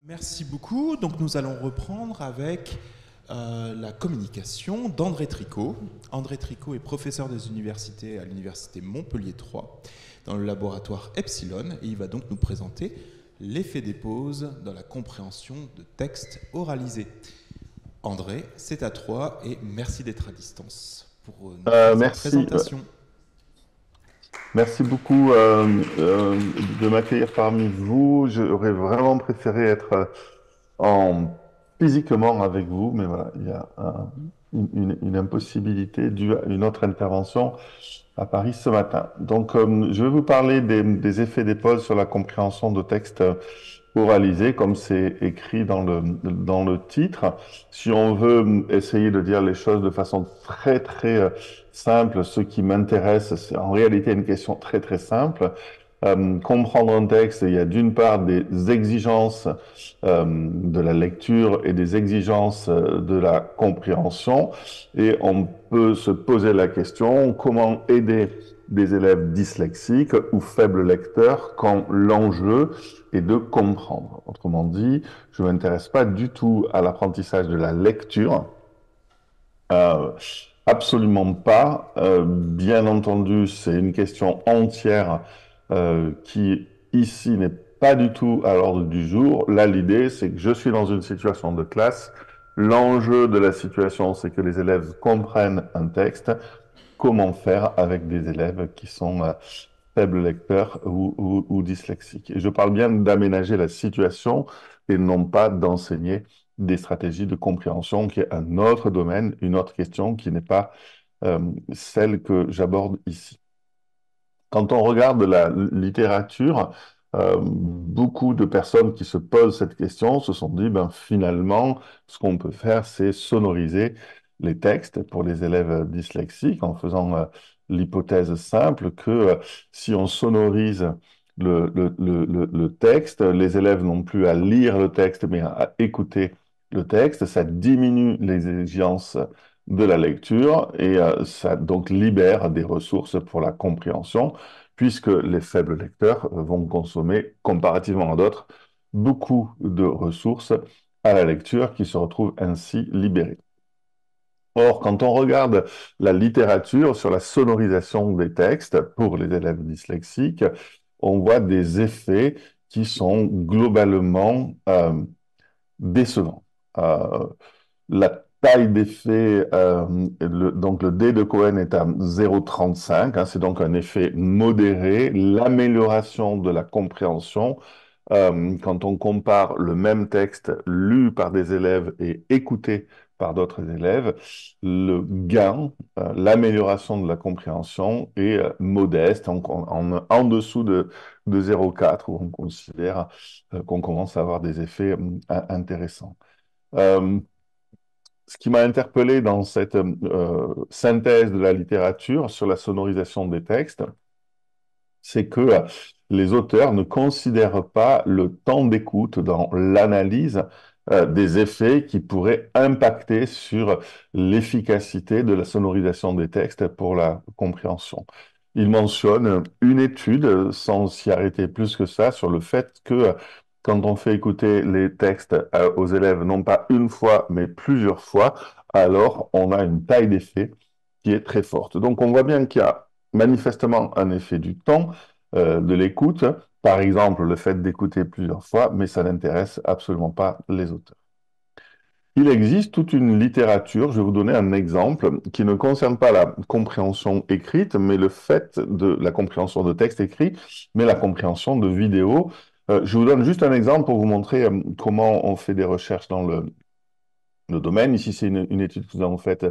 Merci beaucoup. Donc nous allons reprendre avec la communication d'André Tricot. André Tricot est professeur des universités à l'université Montpellier 3 dans le laboratoire Epsilon et il va donc nous présenter l'effet des pauses dans la compréhension de textes oralisés. André, c'est à toi et merci d'être à distance pour nous faire cette Merci, présentation. merci beaucoup de m'accueillir parmi vous. J'aurais vraiment préféré être physiquement avec vous, mais voilà, il y a une impossibilité due à une autre intervention à Paris ce matin. Donc, je vais vous parler des effets des pauses sur la compréhension de textes oralisés, comme c'est écrit dans le titre. Si on veut essayer de dire les choses de façon très simple, ce qui m'intéresse, c'est en réalité une question très simple. Comprendre un texte, il y a d'une part des exigences de la lecture et des exigences de la compréhension, et on peut se poser la question comment aider des élèves dyslexiques ou faibles lecteurs quand l'enjeu est de comprendre. Autrement dit, je ne m'intéresse pas du tout à l'apprentissage de la lecture. Euh, Absolument pas. Bien entendu, c'est une question entière qui ici n'est pas du tout à l'ordre du jour. Là, l'idée, c'est que je suis dans une situation de classe. L'enjeu de la situation, c'est que les élèves comprennent un texte. Comment faire avec des élèves qui sont faibles lecteurs ou dyslexiques? Et je parle bien d'aménager la situation et non pas d'enseigner des stratégies de compréhension, qui est un autre domaine, une autre question qui n'est pas euh, celle que j'aborde ici. Quand on regarde la littérature, beaucoup de personnes qui se posent cette question se sont dit, ben, finalement, ce qu'on peut faire, c'est sonoriser les textes pour les élèves dyslexiques en faisant l'hypothèse simple que si on sonorise le texte, les élèves n'ont plus à lire le texte, mais à écouter le texte. Ça diminue les exigences de la lecture et ça donc libère des ressources pour la compréhension, puisque les faibles lecteurs vont consommer, comparativement à d'autres, beaucoup de ressources à la lecture qui se retrouvent ainsi libérées. Or, quand on regarde la littérature sur la sonorisation des textes pour les élèves dyslexiques, on voit des effets qui sont globalement décevants. Euh, la taille d'effet, donc le D de Cohen est à 0,35, hein, c'est donc un effet modéré. L'amélioration de la compréhension, quand on compare le même texte lu par des élèves et écouté par d'autres élèves, le gain, l'amélioration de la compréhension est modeste, en dessous de 0,4, où on considère qu'on commence à avoir des effets intéressants. Euh, Ce qui m'a interpellé dans cette synthèse de la littérature sur la sonorisation des textes, c'est que les auteurs ne considèrent pas le temps d'écoute dans l'analyse des effets qui pourraient impacter sur l'efficacité de la sonorisation des textes pour la compréhension. Ils mentionnent une étude, sans s'y arrêter plus que ça, sur le fait que quand on fait écouter les textes aux élèves, non pas une fois, mais plusieurs fois, alors on a une taille d'effet qui est très forte. Donc on voit bien qu'il y a manifestement un effet du temps, de l'écoute, par exemple le fait d'écouter plusieurs fois, mais ça n'intéresse absolument pas les auteurs. Il existe toute une littérature, je vais vous donner un exemple, qui ne concerne pas la compréhension écrite, mais le fait de la compréhension de texte écrit, mais la compréhension de vidéos. Je vous donne juste un exemple pour vous montrer comment on fait des recherches dans le domaine. Ici, c'est une étude que nous avons faite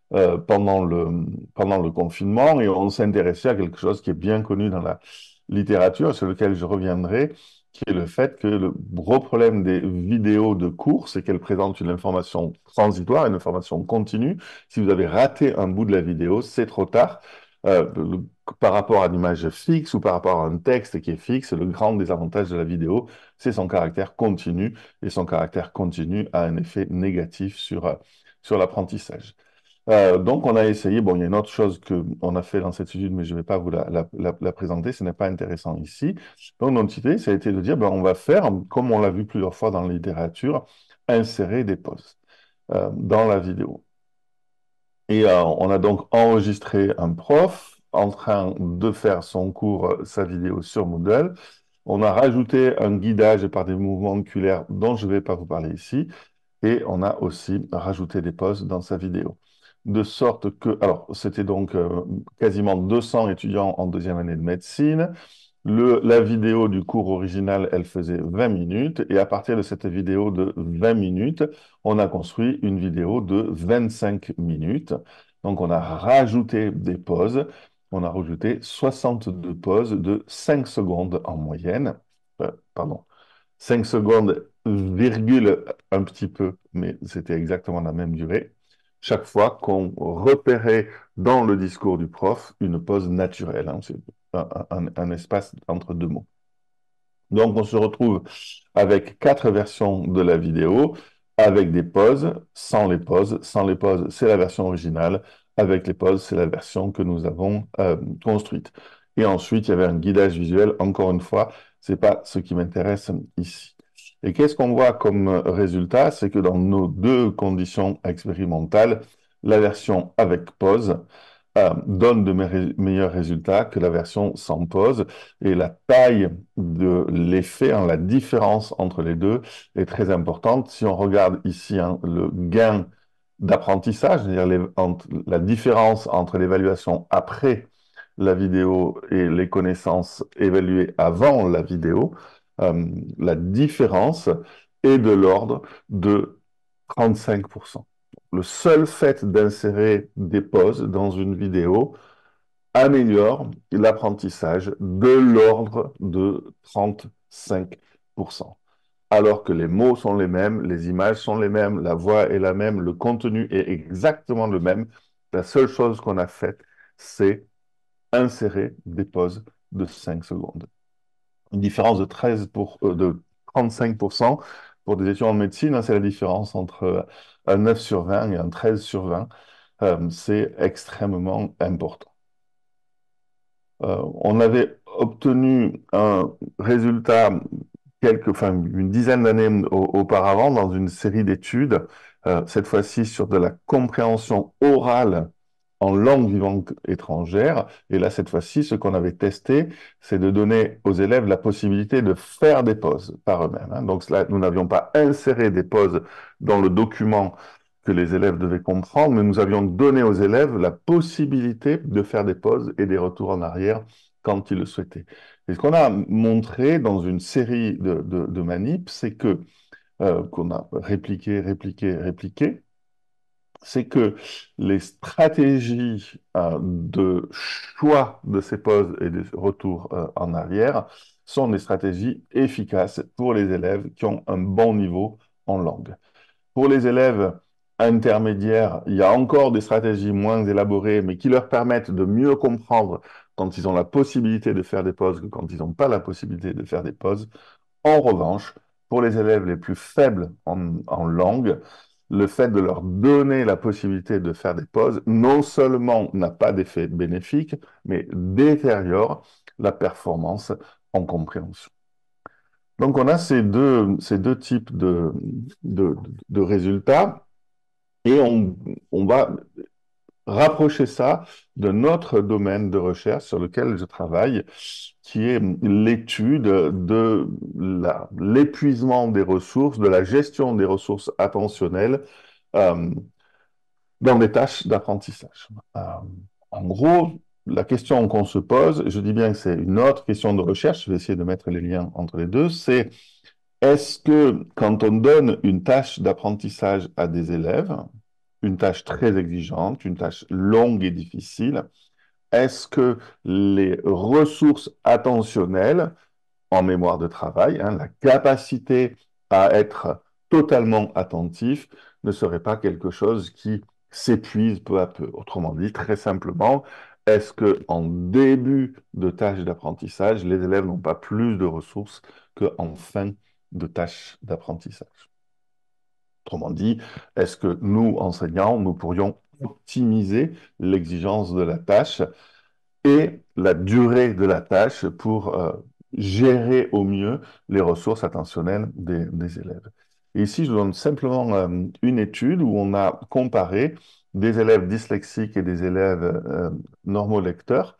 pendant le confinement et on s'intéressait à quelque chose qui est bien connu dans la littérature, sur lequel je reviendrai, qui est le fait que le gros problème des vidéos de cours, c'est qu'elles présentent une information transitoire, une information continue. Si vous avez raté un bout de la vidéo, c'est trop tard. Par rapport à une image fixe ou par rapport à un texte qui est fixe, le grand désavantage de la vidéo, c'est son caractère continu, et son caractère continu a un effet négatif sur l'apprentissage. Donc, on a essayé, bon, il y a une autre chose qu'on a fait dans cette étude, mais je ne vais pas vous la présenter, ce n'est pas intéressant ici. Donc, notre idée, ça a été de dire, ben, on va faire, comme on l'a vu plusieurs fois dans la littérature, insérer des pauses dans la vidéo. Et on a donc enregistré un prof en train de faire son cours, sa vidéo sur Moodle. On a rajouté un guidage par des mouvements oculaires dont je ne vais pas vous parler ici. Et on a aussi rajouté des pauses dans sa vidéo. De sorte que, alors, c'était donc quasiment 200 étudiants en deuxième année de médecine. La vidéo du cours original, elle faisait 20 minutes. Et à partir de cette vidéo de 20 minutes, on a construit une vidéo de 25 minutes. Donc, on a rajouté des pauses. On a rajouté 62 pauses de 5 secondes en moyenne. Pardon. 5 secondes, virgule un petit peu, mais c'était exactement la même durée. Chaque fois qu'on repérait dans le discours du prof une pause naturelle, hein, c'est un espace entre deux mots. Donc, on se retrouve avec 4 versions de la vidéo, avec des pauses, sans les pauses. Sans les pauses, c'est la version originale. Avec les pauses, c'est la version que nous avons construite. Et ensuite, il y avait un guidage visuel. Encore une fois, ce n'est pas ce qui m'intéresse ici. Et qu'est-ce qu'on voit comme résultat? C'est que dans nos deux conditions expérimentales, la version avec pause donne de meilleurs résultats que la version sans pause. Et la taille de l'effet, hein, la différence entre les deux est très importante. Si on regarde ici hein, le gain d'apprentissage, c'est-à-dire la différence entre l'évaluation après la vidéo et les connaissances évaluées avant la vidéo, la différence est de l'ordre de 35%. Le seul fait d'insérer des pauses dans une vidéo améliore l'apprentissage de l'ordre de 35%. Alors que les mots sont les mêmes, les images sont les mêmes, la voix est la même, le contenu est exactement le même. La seule chose qu'on a faite, c'est insérer des pauses de 5 secondes. Une différence de 35% pour des étudiants en médecine, hein, c'est la différence entre un 9 sur 20 et un 13 sur 20. C'est extrêmement important. On avait obtenu un résultat une dizaine d'années auparavant dans une série d'études, cette fois-ci sur de la compréhension orale en langue vivante étrangère. Et là, cette fois-ci, ce qu'on avait testé, c'est de donner aux élèves la possibilité de faire des pauses par eux-mêmes, hein. Donc là, nous n'avions pas inséré des pauses dans le document que les élèves devaient comprendre, mais nous avions donné aux élèves la possibilité de faire des pauses et des retours en arrière quand ils le souhaitaient. Et ce qu'on a montré dans une série de manips, c'est que, qu'on a répliqué, c'est que les stratégies de choix de ces pauses et des retours en arrière sont des stratégies efficaces pour les élèves qui ont un bon niveau en langue. Pour les élèves intermédiaires, il y a encore des stratégies moins élaborées, mais qui leur permettent de mieux comprendre quand ils ont la possibilité de faire des pauses que quand ils n'ont pas la possibilité de faire des pauses. En revanche, pour les élèves les plus faibles en langue, le fait de leur donner la possibilité de faire des pauses, non seulement n'a pas d'effet bénéfique, mais détériore la performance en compréhension. Donc, on a ces deux types de, de résultats et on va rapprocher ça de notre domaine de recherche sur lequel je travaille, qui est l'étude de l'épuisement des ressources, de la gestion des ressources attentionnelles euh, dans des tâches d'apprentissage. En gros, la question qu'on se pose, je dis bien que c'est une autre question de recherche, je vais essayer de mettre les liens entre les deux, c'est est-ce que quand on donne une tâche d'apprentissage à des élèves, une tâche très exigeante, une tâche longue et difficile, est-ce que les ressources attentionnelles en mémoire de travail, hein, la capacité à être totalement attentif, ne serait pas quelque chose qui s'épuise peu à peu? Autrement dit, très simplement, est-ce que en début de tâche d'apprentissage, les élèves n'ont pas plus de ressources qu'en fin de tâche d'apprentissage? Autrement dit, est-ce que nous, enseignants, nous pourrions optimiser l'exigence de la tâche et la durée de la tâche pour gérer au mieux les ressources attentionnelles des élèves. Et ici, je vous donne simplement une étude où on a comparé des élèves dyslexiques et des élèves normolecteurs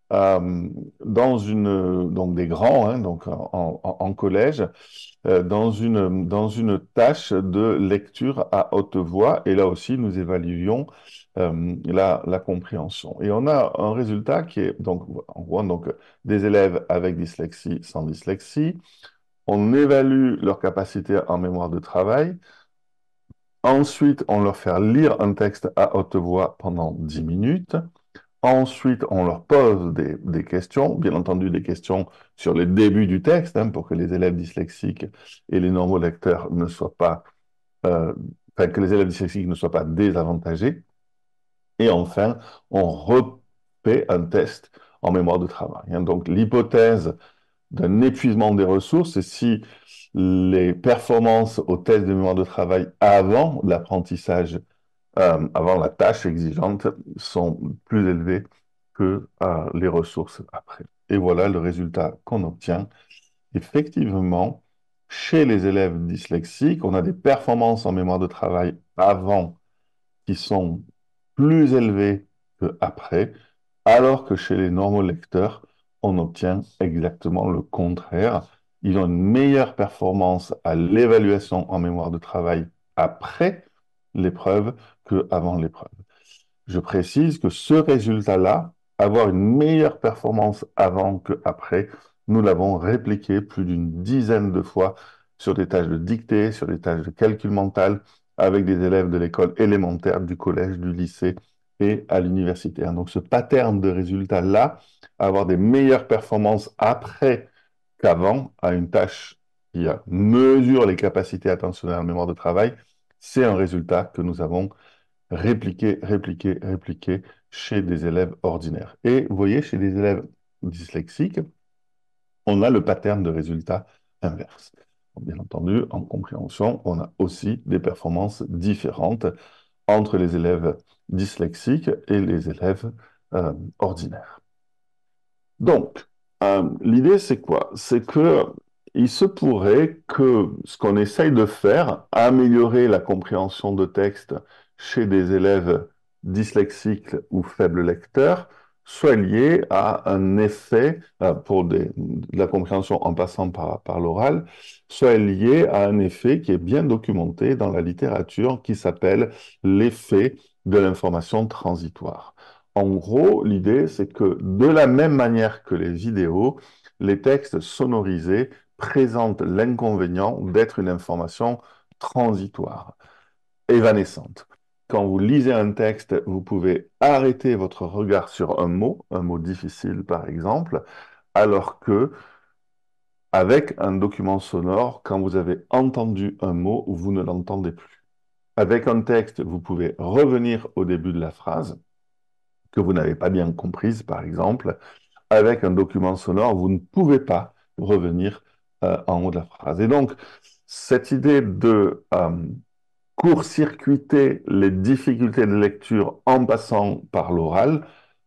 donc des grands, hein, donc en collège, dans une tâche de lecture à haute voix. Et là aussi, nous évaluions la compréhension. Et on a un résultat qui est, donc, en gros, donc, des élèves avec dyslexie, sans dyslexie. On évalue leur capacité en mémoire de travail. Ensuite, on leur fait lire un texte à haute voix pendant 10 minutes. Ensuite, on leur pose des questions, bien entendu des questions sur les débuts du texte, hein, pour que les élèves dyslexiques et les normaux lecteurs ne soient pas, euh, enfin, que les élèves dyslexiques ne soient pas désavantagés. Et enfin, on refait un test en mémoire de travail, hein. Donc, l'hypothèse d'un épuisement des ressources, c'est si les performances au test de mémoire de travail avant l'apprentissage avant la tâche exigeante sont plus élevées que les ressources après. Et voilà le résultat qu'on obtient. Effectivement, chez les élèves dyslexiques, on a des performances en mémoire de travail avant qui sont plus élevées que après, alors que chez les normolecteurs, on obtient exactement le contraire. Ils ont une meilleure performance à l'évaluation en mémoire de travail après l'épreuve qu'avant l'épreuve. Je précise que ce résultat-là, avoir une meilleure performance avant qu'après, nous l'avons répliqué plus d'une dizaine de fois sur des tâches de dictée, sur des tâches de calcul mental, avec des élèves de l'école élémentaire, du collège, du lycée et à l'université. Donc ce pattern de résultats-là, avoir des meilleures performances après qu'avant à une tâche qui mesure les capacités attentionnelles en mémoire de travail, c'est un résultat que nous avons répliqué chez des élèves ordinaires. Et vous voyez, chez des élèves dyslexiques, on a le pattern de résultat inverse. Bien entendu, en compréhension, on a aussi des performances différentes entre les élèves dyslexiques et les élèves ordinaires. Donc, l'idée, c'est quoi? C'est que il se pourrait que ce qu'on essaye de faire, améliorer la compréhension de texte chez des élèves dyslexiques ou faibles lecteurs, soit lié à un effet, pour de la compréhension en passant par l'oral, soit lié à un effet qui est bien documenté dans la littérature, qui s'appelle l'effet de l'information transitoire. En gros, l'idée, c'est que de la même manière que les vidéos, les textes sonorisés présentent l'inconvénient d'être une information transitoire, évanescente. Quand vous lisez un texte, vous pouvez arrêter votre regard sur un mot difficile par exemple, alors que avec un document sonore, quand vous avez entendu un mot, vous ne l'entendez plus. Avec un texte, vous pouvez revenir au début de la phrase que vous n'avez pas bien comprise, par exemple. Avec un document sonore, vous ne pouvez pas revenir en haut de la phrase. Et donc, cette idée de court-circuiter les difficultés de lecture en passant par l'oral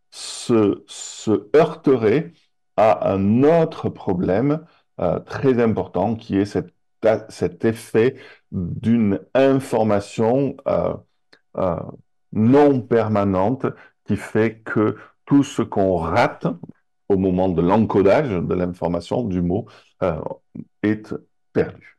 se heurterait à un autre problème très important qui est cet effet d'une information euh, non permanente qui fait que tout ce qu'on rate au moment de l'encodage de l'information du mot euh, est perdu.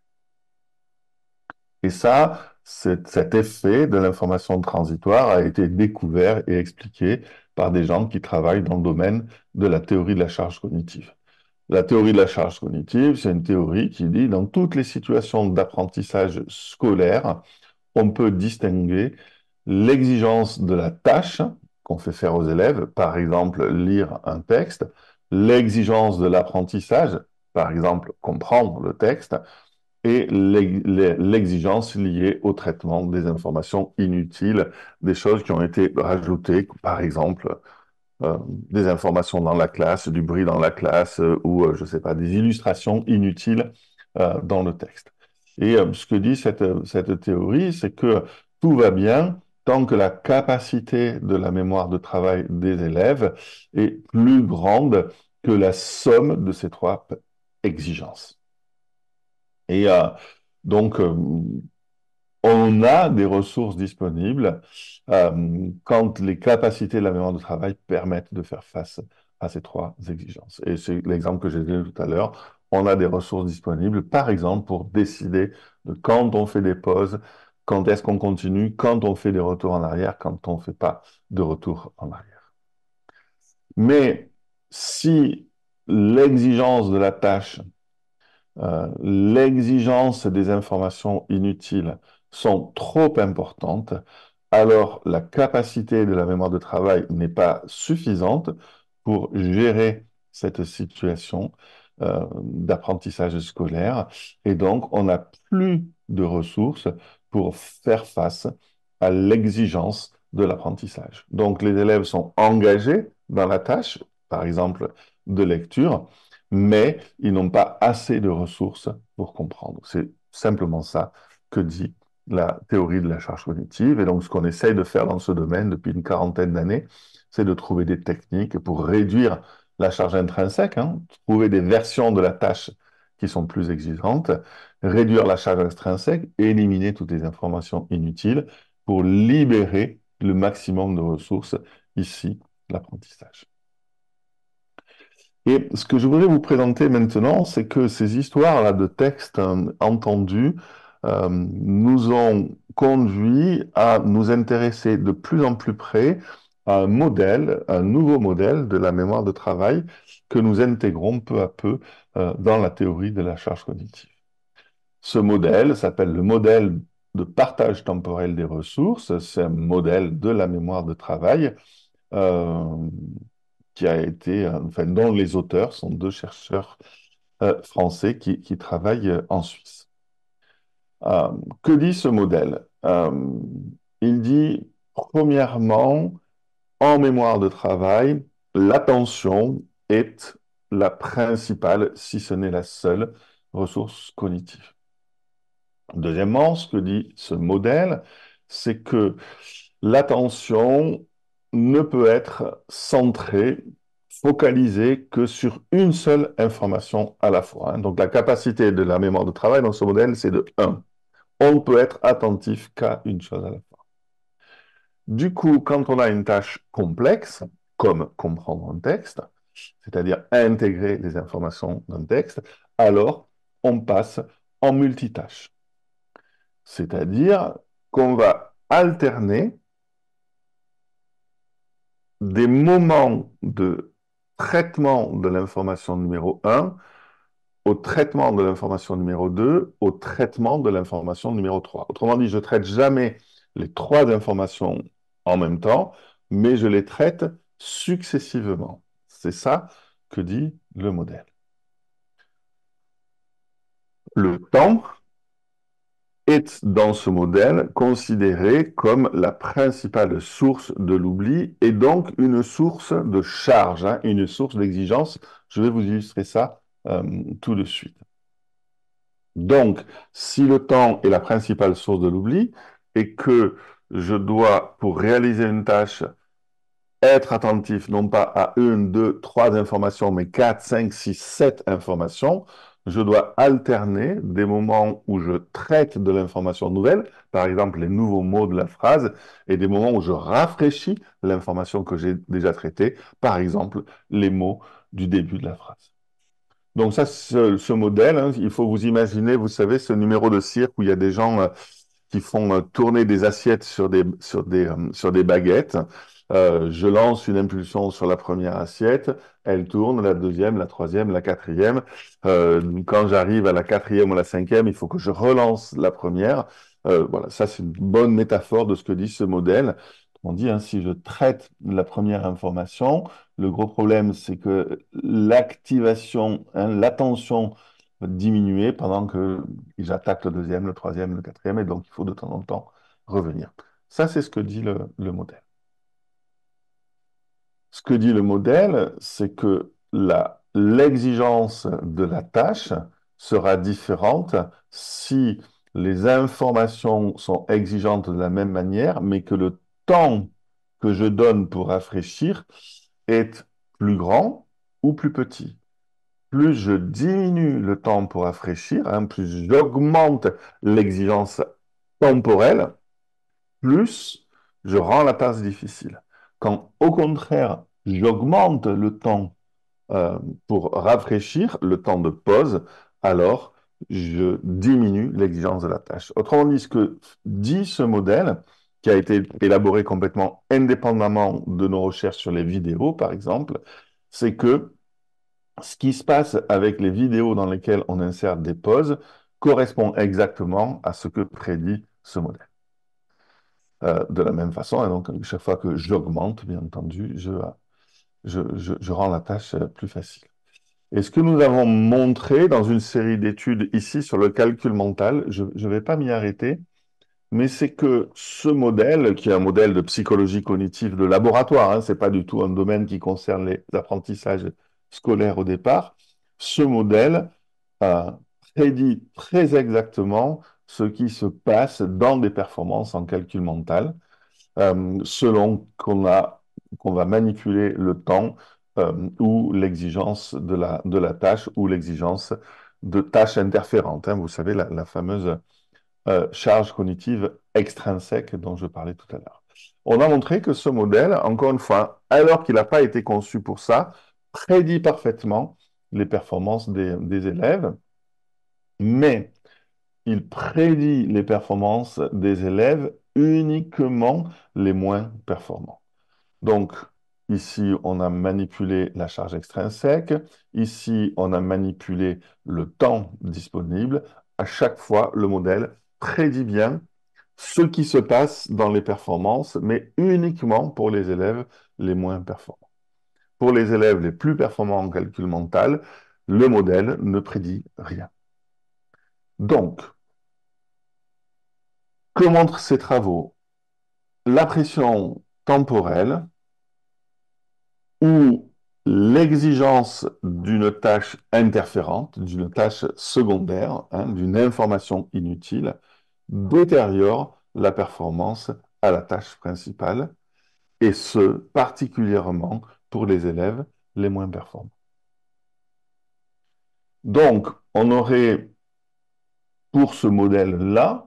Et ça, cet effet de l'information transitoire a été découvert et expliqué par des gens qui travaillent dans le domaine de la théorie de la charge cognitive. La théorie de la charge cognitive, c'est une théorie qui dit dans toutes les situations d'apprentissage scolaire, on peut distinguer l'exigence de la tâche qu'on fait faire aux élèves, par exemple lire un texte, l'exigence de l'apprentissage, par exemple comprendre le texte, et l'exigence liée au traitement des informations inutiles, des choses qui ont été rajoutées, par exemple des informations dans la classe, du bruit dans la classe, ou je ne sais pas, des illustrations inutiles dans le texte. Et ce que dit cette théorie, c'est que tout va bien tant que la capacité de la mémoire de travail des élèves est plus grande que la somme de ces trois exigences. Et donc, on a des ressources disponibles quand les capacités de la mémoire de travail permettent de faire face à ces trois exigences. Et c'est l'exemple que j'ai donné tout à l'heure. On a des ressources disponibles, par exemple, pour décider de quand on fait des pauses, quand est-ce qu'on continue, quand on fait des retours en arrière, quand on ne fait pas de retour en arrière. Mais si l'exigence de la tâche l'exigence des informations inutiles sont trop importantes, alors la capacité de la mémoire de travail n'est pas suffisante pour gérer cette situation d'apprentissage scolaire. Et donc, on n'a plus de ressources pour faire face à l'exigence de l'apprentissage. Donc, les élèves sont engagés dans la tâche, par exemple, de lecture, mais ils n'ont pas assez de ressources pour comprendre. C'est simplement ça que dit la théorie de la charge cognitive. Et donc, ce qu'on essaye de faire dans ce domaine depuis une quarantaine d'années, c'est de trouver des techniques pour réduire la charge intrinsèque, hein, trouver des versions de la tâche qui sont plus exigeantes, réduire la charge extrinsèque et éliminer toutes les informations inutiles pour libérer le maximum de ressources, ici, l'apprentissage. Et ce que je voudrais vous présenter maintenant, c'est que ces histoires-là de textes entendus nous ont conduit à nous intéresser de plus en plus près à un modèle, un nouveau modèle de la mémoire de travail que nous intégrons peu à peu dans la théorie de la charge cognitive. Ce modèle s'appelle le modèle de partage temporel des ressources. C'est un modèle de la mémoire de travail. Euh, qui a été, enfin, dont les auteurs sont deux chercheurs français qui travaillent en Suisse. Euh, que dit ce modèle? Il dit, premièrement, en mémoire de travail, l'attention est la principale, si ce n'est la seule, ressource cognitive. Deuxièmement, ce que dit ce modèle, c'est que l'attention ne peut être centrée, focalisée que sur une seule information à la fois, hein. Donc la capacité de la mémoire de travail dans ce modèle, c'est de 1. On ne peut être attentif qu'à une chose à la fois. Du coup, quand on a une tâche complexe, comme comprendre un texte, c'est-à-dire intégrer les informations d'un texte, alors on passe en multitâche. C'est-à-dire qu'on va alterner des moments de traitement de l'information numéro 1 au traitement de l'information numéro 2, au traitement de l'information numéro 3. Autrement dit, je ne traite jamais les trois informations en même temps, mais je les traite successivement. C'est ça que dit le modèle. Le temps est dans ce modèle considéré comme la principale source de l'oubli et donc une source de charge, hein, une source d'exigence. Je vais vous illustrer ça tout de suite. Donc, si le temps est la principale source de l'oubli et que je dois, pour réaliser une tâche, être attentif non pas à une, deux, trois informations, mais quatre, cinq, six, sept informations, je dois alterner des moments où je traite de l'information nouvelle, par exemple les nouveaux mots de la phrase, et des moments où je rafraîchis l'information que j'ai déjà traitée, par exemple les mots du début de la phrase. Donc ça, ce modèle, hein, il faut vous imaginer, vous savez, ce numéro de cirque où il y a des gens qui font tourner des assiettes sur des baguettes. Je lance une impulsion sur la première assiette, elle tourne, la deuxième, la troisième, la quatrième. Quand j'arrive à la quatrième ou la cinquième, il faut que je relance la première. Voilà, ça c'est une bonne métaphore de ce que dit ce modèle. On dit, hein, si je traite la première information, le gros problème c'est que l'activation, hein, l'attention va diminuer pendant que j'attaque le deuxième, le troisième, le quatrième, et donc il faut de temps en temps revenir. Ça, c'est ce que dit le modèle. Ce que dit le modèle, c'est que l'exigence de la tâche sera différente si les informations sont exigeantes de la même manière, mais que le temps que je donne pour rafraîchir est plus grand ou plus petit. Plus je diminue le temps pour rafraîchir, hein, plus j'augmente l'exigence temporelle, plus je rends la tâche difficile. Quand au contraire, j'augmente le temps euh, pour rafraîchir, le temps de pause, alors je diminue l'exigence de la tâche. Autrement dit, ce que dit ce modèle, qui a été élaboré complètement indépendamment de nos recherches sur les vidéos, par exemple, c'est que ce qui se passe avec les vidéos dans lesquelles on insère des pauses correspond exactement à ce que prédit ce modèle. De la même façon, et donc chaque fois que j'augmente, bien entendu, je rends la tâche plus facile. Et ce que nous avons montré dans une série d'études ici sur le calcul mental, je ne vais pas m'y arrêter, mais c'est que ce modèle, qui est un modèle de psychologie cognitive de laboratoire, hein, ce n'est pas du tout un domaine qui concerne les apprentissages scolaires au départ, ce modèle prédit très exactement ce qui se passe dans des performances en calcul mental, selon qu'on va manipuler le temps ou l'exigence de la tâche ou l'exigence de tâches interférentes, hein. Vous savez, la fameuse charge cognitive extrinsèque dont je parlais tout à l'heure. On a montré que ce modèle, encore une fois, alors qu'il n'a pas été conçu pour ça, prédit parfaitement les performances des élèves, mais il prédit les performances des élèves uniquement les moins performants. Donc, ici, on a manipulé la charge extrinsèque. Ici, on a manipulé le temps disponible. À chaque fois, le modèle prédit bien ce qui se passe dans les performances, mais uniquement pour les élèves les moins performants. Pour les élèves les plus performants en calcul mental, le modèle ne prédit rien. Donc, que montrent ces travaux? La pression temporelle ou l'exigence d'une tâche interférente, d'une tâche secondaire, hein, d'une information inutile, détériore la performance à la tâche principale, et ce, particulièrement pour les élèves les moins performants. Donc, on aurait pour ce modèle-là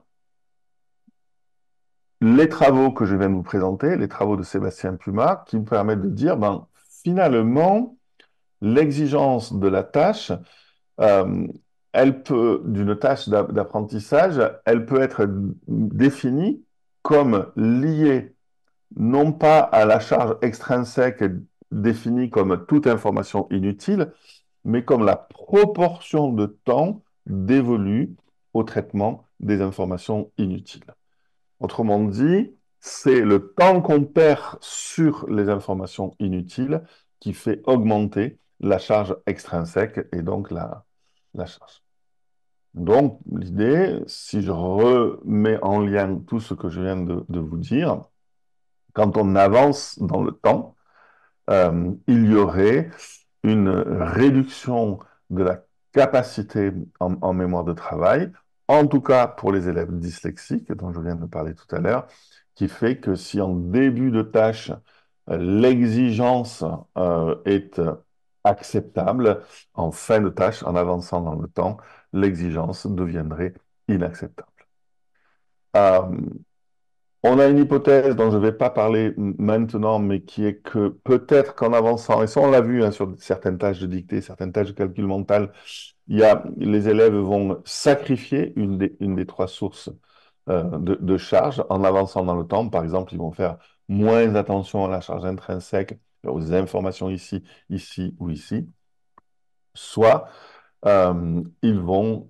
les travaux que je viens de vous présenter, les travaux de Sébastien Puma, qui me permettent de dire, ben, finalement, l'exigence de la tâche, euh, elle peut, d'une tâche d'apprentissage, elle peut être définie comme liée non pas à la charge extrinsèque définie comme toute information inutile, mais comme la proportion de temps dévolue au traitement des informations inutiles. Autrement dit, c'est le temps qu'on perd sur les informations inutiles qui fait augmenter la charge extrinsèque et donc la charge. Donc, l'idée, si je remets en lien tout ce que je viens de vous dire, quand on avance dans le temps, il y aurait une réduction de la capacité en mémoire de travail, en tout cas pour les élèves dyslexiques, dont je viens de parler tout à l'heure, qui fait que si en début de tâche, l'exigence est acceptable, en fin de tâche, en avançant dans le temps, l'exigence deviendrait inacceptable. Euh, on a une hypothèse dont je ne vais pas parler maintenant, mais qui est que peut-être qu'en avançant, et ça on l'a vu hein, sur certaines tâches de dictée, certaines tâches de calcul mental, les élèves vont sacrifier une des trois sources de charge en avançant dans le temps. Par exemple, ils vont faire moins attention à la charge intrinsèque, aux informations ici, ici ou ici. Soit ils vont,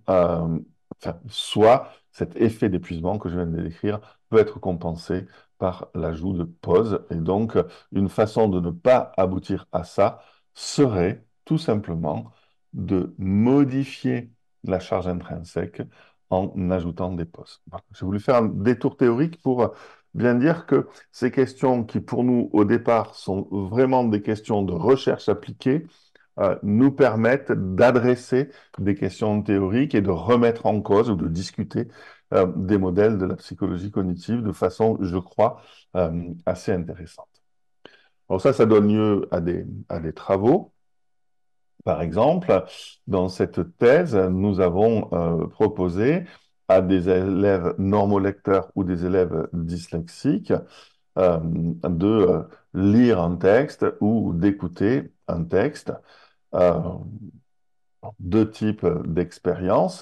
soit cet effet d'épuisement que je viens de décrire peut être compensé par l'ajout de pause. Et donc, une façon de ne pas aboutir à ça serait tout simplement de modifier la charge intrinsèque en ajoutant des pauses. Voilà. J'ai voulu faire un détour théorique pour bien dire que ces questions qui, pour nous, au départ, sont vraiment des questions de recherche appliquée, nous permettent d'adresser des questions théoriques et de remettre en cause ou de discuter des modèles de la psychologie cognitive de façon, je crois, assez intéressante. Alors ça donne lieu à des travaux. Par exemple, dans cette thèse, nous avons proposé à des élèves normolecteurs ou des élèves dyslexiques de lire un texte ou d'écouter un texte, euh, deux types d'expériences,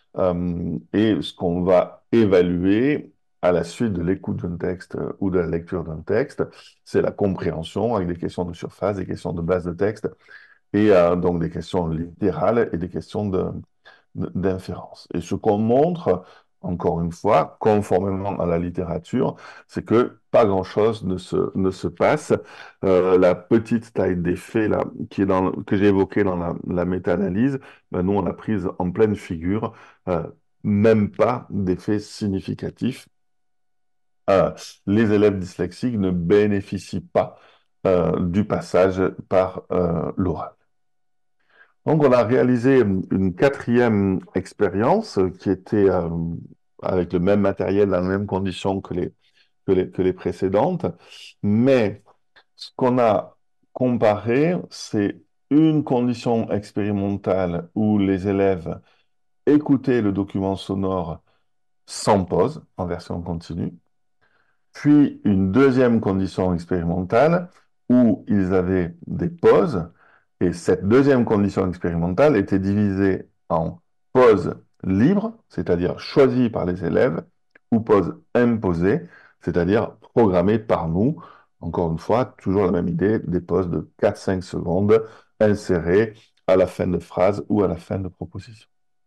et ce qu'on va évaluer à la suite de l'écoute d'un texte ou de la lecture d'un texte, c'est la compréhension avec des questions de surface, des questions de base de texte, et donc des questions littérales et des questions d'inférence. Et ce qu'on montre, encore une fois, conformément à la littérature, c'est que pas grand-chose ne se passe. La petite taille d'effet là, que j'ai évoquée dans la méta-analyse, ben, nous, on l'a prise en pleine figure, euh, même pas d'effet significatif. Euh, les élèves dyslexiques ne bénéficient pas du passage par l'oral. Donc, on a réalisé une quatrième expérience qui était avec le même matériel, dans les mêmes conditions que les précédentes. Mais ce qu'on a comparé, c'est une condition expérimentale où les élèves écoutaient le document sonore sans pause, en version continue, puis une deuxième condition expérimentale où ils avaient des pauses, et cette deuxième condition expérimentale était divisée en pauses libres, c'est-à-dire choisies par les élèves, ou pauses imposées, c'est-à-dire programmées par nous. Encore une fois, toujours la même idée, des pauses de 4-5 secondes insérées à la fin de phrase ou à la fin de proposition.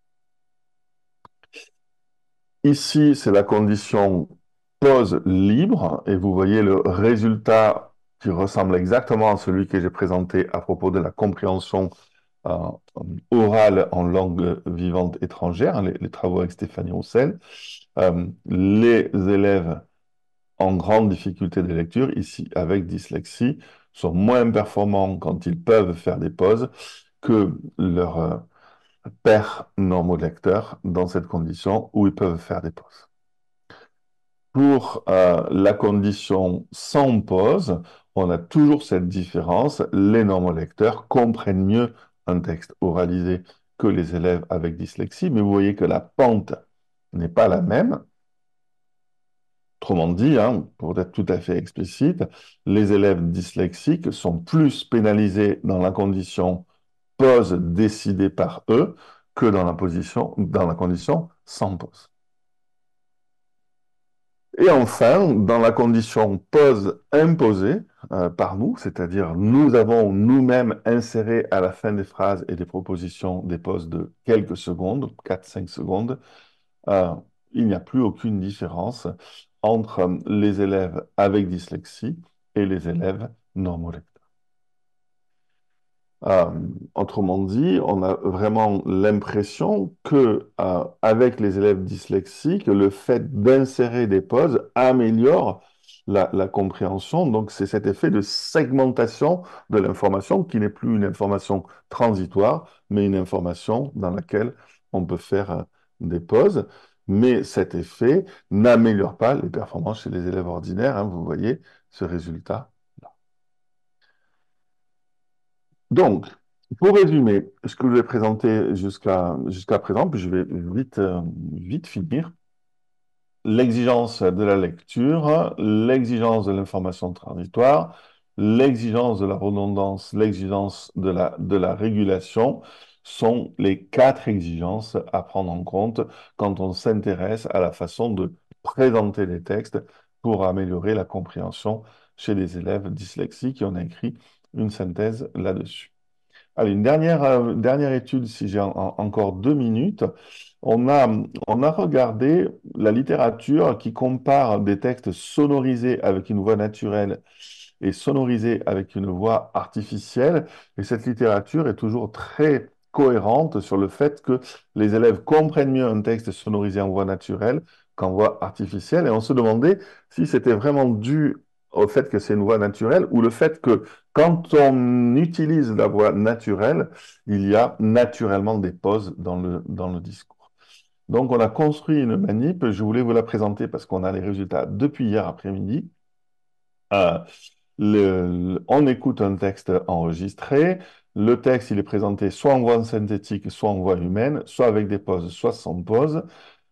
Ici, c'est la condition pause libre et vous voyez le résultat qui ressemble exactement à celui que j'ai présenté à propos de la compréhension euh, orale en langue vivante étrangère, les travaux avec Stéphanie Roussel. Les élèves en grande difficulté de lecture, ici avec dyslexie, sont moins performants quand ils peuvent faire des pauses que leurs pairs normaux lecteurs dans cette condition où ils peuvent faire des pauses. Pour la condition sans pause, on a toujours cette différence. Les normolecteurs comprennent mieux un texte oralisé que les élèves avec dyslexie, mais vous voyez que la pente n'est pas la même. Autrement dit, hein, pour être tout à fait explicite, les élèves dyslexiques sont plus pénalisés dans la condition pause décidée par eux que dans la condition sans pause. Et enfin, dans la condition pause imposée par nous, c'est-à-dire nous avons nous-mêmes inséré à la fin des phrases et des propositions des pauses de quelques secondes, 4-5 secondes, euh, il n'y a plus aucune différence entre les élèves avec dyslexie et les élèves normaux. Euh, Autrement dit, on a vraiment l'impression que avec les élèves dyslexiques, le fait d'insérer des pauses améliore la compréhension. Donc, c'est cet effet de segmentation de l'information qui n'est plus une information transitoire, mais une information dans laquelle on peut faire des pauses. Mais cet effet n'améliore pas les performances chez les élèves ordinaires, hein. Vous voyez ce résultat. Donc, pour résumer ce que je vais présenter jusqu'à présent, puis je vais vite finir. L'exigence de la lecture, l'exigence de l'information transitoire, l'exigence de la redondance, l'exigence de la régulation sont les quatre exigences à prendre en compte quand on s'intéresse à la façon de présenter les textes pour améliorer la compréhension chez les élèves dyslexiques et on a écrit une synthèse là-dessus. Allez, une dernière étude, si j'ai encore 2 minutes. On a, on a regardé la littérature qui compare des textes sonorisés avec une voix naturelle et sonorisés avec une voix artificielle. Et cette littérature est toujours très cohérente sur le fait que les élèves comprennent mieux un texte sonorisé en voix naturelle qu'en voix artificielle. Et on se demandait si c'était vraiment dû au fait que c'est une voix naturelle ou le fait que quand on utilise la voix naturelle, il y a naturellement des pauses dans le discours. Donc, on a construit une manip. Je voulais vous la présenter parce qu'on a les résultats depuis hier après-midi. Euh, on écoute un texte enregistré. Le texte, il est présenté soit en voix synthétique, soit en voix humaine, soit avec des pauses, soit sans pause.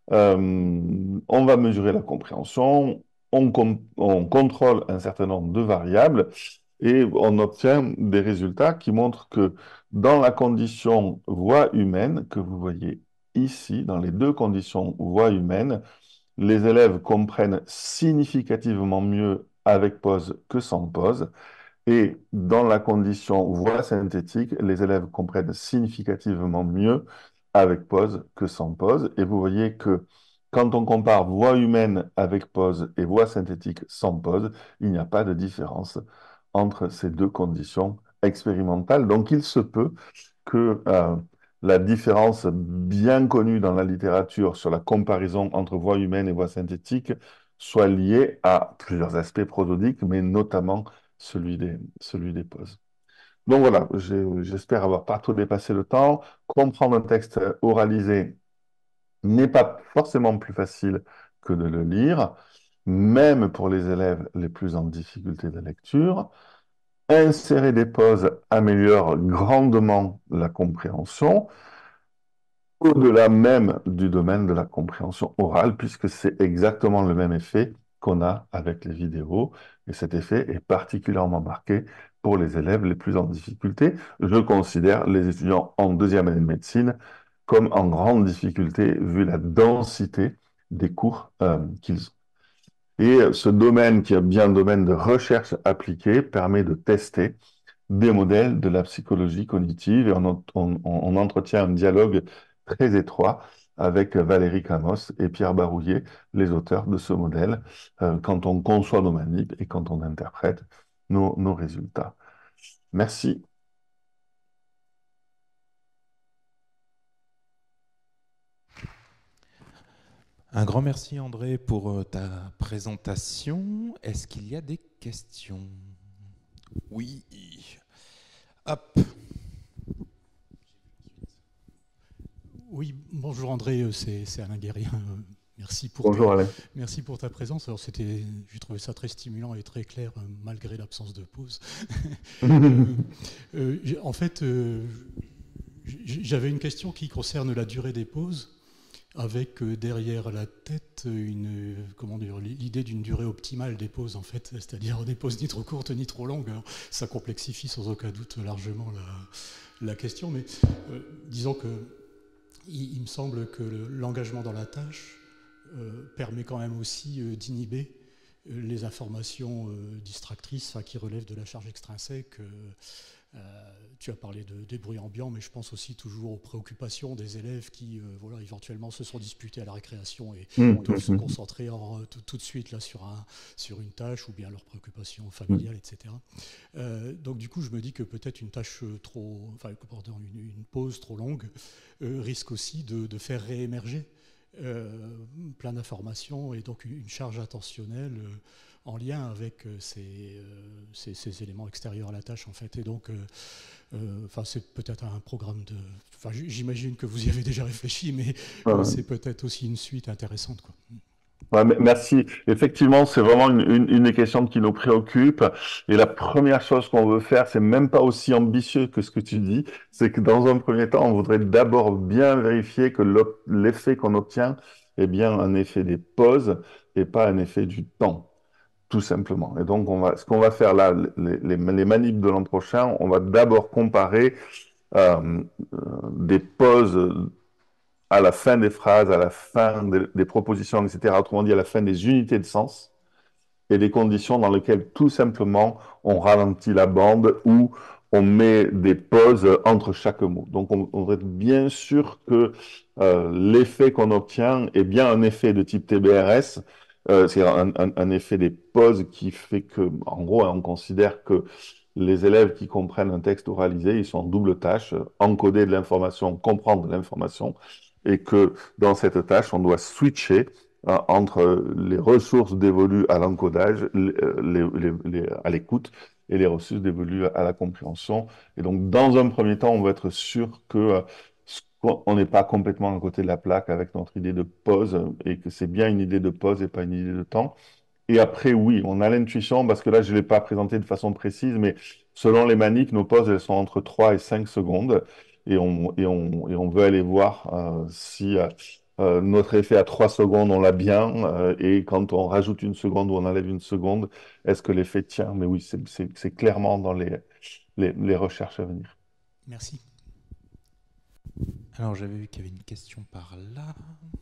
On va mesurer la compréhension, on contrôle un certain nombre de variables et on obtient des résultats qui montrent que dans la condition voix humaine, que vous voyez ici, dans les deux conditions voix humaine, les élèves comprennent significativement mieux avec pause que sans pause. Et dans la condition voix synthétique, les élèves comprennent significativement mieux avec pause que sans pause. Et vous voyez que quand on compare voix humaine avec pause et voix synthétique sans pause, il n'y a pas de différence entre ces deux conditions expérimentales. Donc il se peut que la différence bien connue dans la littérature sur la comparaison entre voix humaine et voix synthétique soit liée à plusieurs aspects prosodiques, mais notamment celui des pauses. Donc voilà, j'espère avoir pas trop dépassé le temps. Comprendre un texte oralisé n'est pas forcément plus facile que de le lire, même pour les élèves les plus en difficulté de lecture. Insérer des pauses améliore grandement la compréhension, au-delà même du domaine de la compréhension orale, puisque c'est exactement le même effet qu'on a avec les vidéos. Et cet effet est particulièrement marqué pour les élèves les plus en difficulté. Je considère les étudiants en deuxième année de médecine comme en grande difficulté vu la densité des cours qu'ils ont. Et ce domaine, qui est bien un domaine de recherche appliquée, permet de tester des modèles de la psychologie cognitive et on entretient un dialogue très étroit avec Valérie Camos et Pierre Barouillet, les auteurs de ce modèle, quand on conçoit nos manips et quand on interprète nos résultats. Merci. Un grand merci André pour ta présentation. Est-ce qu'il y a des questions? Oui. Hop. Oui, bonjour André, c'est Alain Guérien. Bonjour Alain. Merci pour ta présence. Alors j'ai trouvé ça très stimulant et très clair malgré l'absence de pause. En fait, j'avais une question qui concerne la durée des pauses, avec derrière la tête l'idée d'une durée optimale des pauses, en fait, c'est-à-dire des pauses ni trop courtes ni trop longues. Alors, ça complexifie sans aucun doute largement la question, mais disons que il me semble que l'engagement dans la tâche permet quand même aussi d'inhiber les informations distractrices qui relèvent de la charge extrinsèque. Tu as parlé des bruits ambiants, mais je pense aussi toujours aux préoccupations des élèves qui, éventuellement se sont disputés à la récréation et doivent se concentrer tout de suite là, sur une tâche ou bien leurs préoccupations familiales, etc. Donc du coup, je me dis que peut-être une pause trop longue risque aussi de faire réémerger plein d'informations et donc une charge attentionnelle en lien avec ces éléments extérieurs à la tâche, en fait. Et donc, c'est peut-être un programme de... J'imagine que vous y avez déjà réfléchi, mais c'est peut-être aussi une suite intéressante, quoi. Ouais, merci. Effectivement, c'est vraiment une des questions qui nous préoccupe. Et la première chose qu'on veut faire, c'est même pas aussi ambitieux que ce que tu dis. C'est que dans un premier temps, on voudrait d'abord bien vérifier que l'effet qu'on obtient est bien un effet des pauses et pas un effet du temps, tout simplement. Et donc, ce qu'on va faire là, les manips de l'an prochain, on va d'abord comparer des pauses à la fin des phrases, à la fin des propositions, etc., autrement dit à la fin des unités de sens, et des conditions dans lesquelles tout simplement on ralentit la bande ou on met des pauses entre chaque mot. Donc on va être bien sûr que l'effet qu'on obtient est bien un effet de type TBRS, c'est un effet des pauses qui fait que, en gros, on considère que les élèves qui comprennent un texte oralisé, ils sont en double tâche, encoder de l'information, comprendre de l'information, et que dans cette tâche, on doit switcher entre les ressources dévolues à l'encodage, à l'écoute, et les ressources dévolues à la compréhension. Et donc, dans un premier temps, on va être sûr que on n'est pas complètement à côté de la plaque avec notre idée de pause et que c'est bien une idée de pause et pas une idée de temps. Et après, oui, on a l'intuition, parce que là, je ne l'ai pas présenté de façon précise, mais selon les maniques, nos pauses, elles sont entre 3 et 5 secondes. Et on veut aller voir si notre effet à 3 secondes, on l'a bien. Et quand on rajoute une seconde ou on enlève une seconde, est-ce que l'effet tient? Mais oui, c'est clairement dans les recherches à venir. Merci. Alors, j'avais vu qu'il y avait une question par là.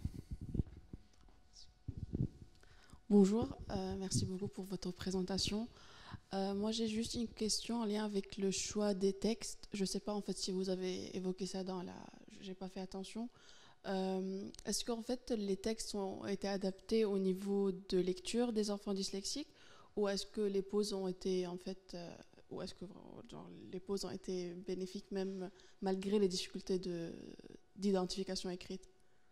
Bonjour, merci beaucoup pour votre présentation. Moi, j'ai juste une question en lien avec le choix des textes. Je ne sais pas en fait si vous avez évoqué ça dans la... J'ai pas fait attention. Est-ce qu'en fait les textes ont été adaptés au niveau de lecture des enfants dyslexiques, ou est-ce que les pauses ont été en fait... ou est-ce que genre, les pauses ont été bénéfiques même malgré les difficultés d'identification écrite?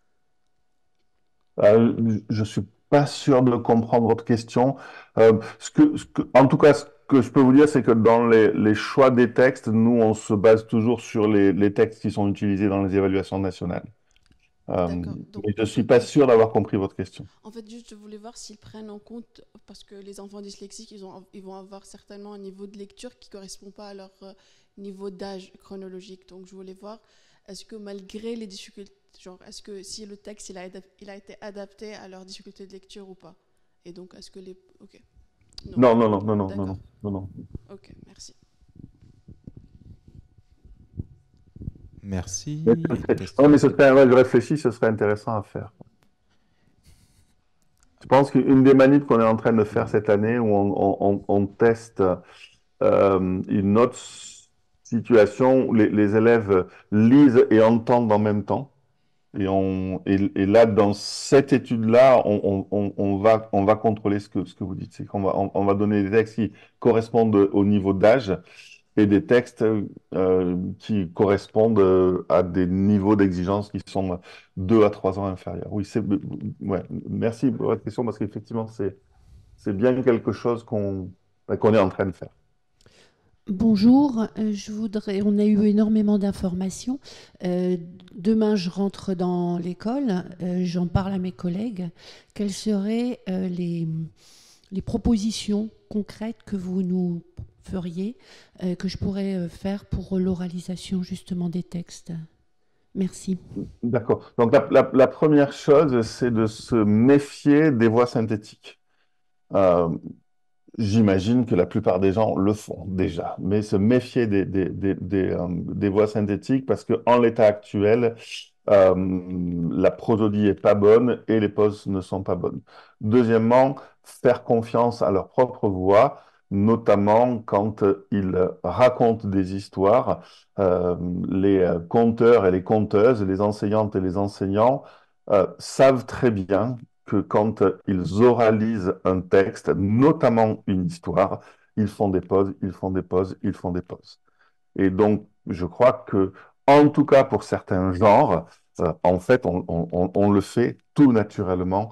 Je suis pas sûr de comprendre votre question. En tout cas, ce que je peux vous dire, c'est que dans les choix des textes, nous, on se base toujours sur les textes qui sont utilisés dans les évaluations nationales. D'accord. Donc, Mais je suis pas sûr d'avoir compris votre question. en fait, juste, je voulais voir s'ils prennent en compte, parce que les enfants dyslexiques, ils vont avoir certainement un niveau de lecture qui ne correspond pas à leur niveau d'âge chronologique. Donc, je voulais voir, est-ce que malgré les difficultés, genre, est-ce que si le texte, il a été adapté à leurs difficultés de lecture ou pas? Et donc, est-ce que les... Ok. Non. Non, non, non, non, non, non, D'accord. non, non, non. Ok, merci. Merci. Non, mais je réfléchis, ce serait intéressant à faire. Je pense qu'une des manips qu'on est en train de faire cette année, où on teste une autre situation où les élèves lisent et entendent en même temps. Et là, dans cette étude-là, on va contrôler ce que vous dites. C'est qu'on va donner des textes qui correspondent au niveau d'âge et des textes qui correspondent à des niveaux d'exigence qui sont 2 à 3 ans inférieurs. Oui, ouais, merci pour votre question, parce qu'effectivement, c'est bien quelque chose qu'on est en train de faire. Bonjour, on a eu énormément d'informations. Demain, je rentre dans l'école, j'en parle à mes collègues. Quelles seraient les propositions concrètes que vous nous feriez, que je pourrais faire pour l'oralisation justement des textes? Merci. D'accord. Donc, la première chose, c'est de se méfier des voix synthétiques. Euh, J'imagine que la plupart des gens le font déjà, mais se méfier des voix synthétiques, parce qu'en l'état actuel, la prosodie est pas bonne et les pauses ne sont pas bonnes. Deuxièmement, faire confiance à leur propre voix, notamment quand ils racontent des histoires. Les conteurs et les conteuses, les enseignantes et les enseignants savent très bien que quand ils oralisent un texte, notamment une histoire, ils font des pauses, ils font des pauses, ils font des pauses. Et donc, je crois que, en tout cas pour certains genres, en fait, on le fait tout naturellement,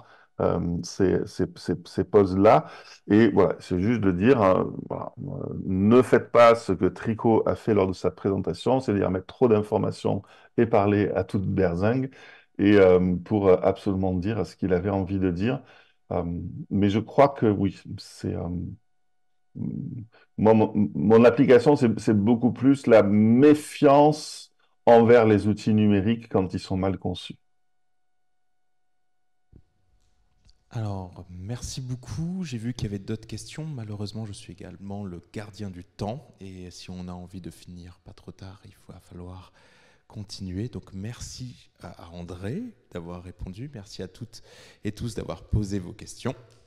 ces pauses-là. Et voilà, c'est juste de dire, voilà, ne faites pas ce que Tricot a fait lors de sa présentation, c'est-à-dire mettre trop d'informations et parler à toute berzingue, et pour absolument dire ce qu'il avait envie de dire. Euh, mais je crois que oui, moi, mon application, c'est beaucoup plus la méfiance envers les outils numériques quand ils sont mal conçus. Alors, merci beaucoup. J'ai vu qu'il y avait d'autres questions. Malheureusement, je suis également le gardien du temps. Et si on a envie de finir pas trop tard, il va falloir continuer. Donc, merci à André d'avoir répondu. Merci à toutes et tous d'avoir posé vos questions.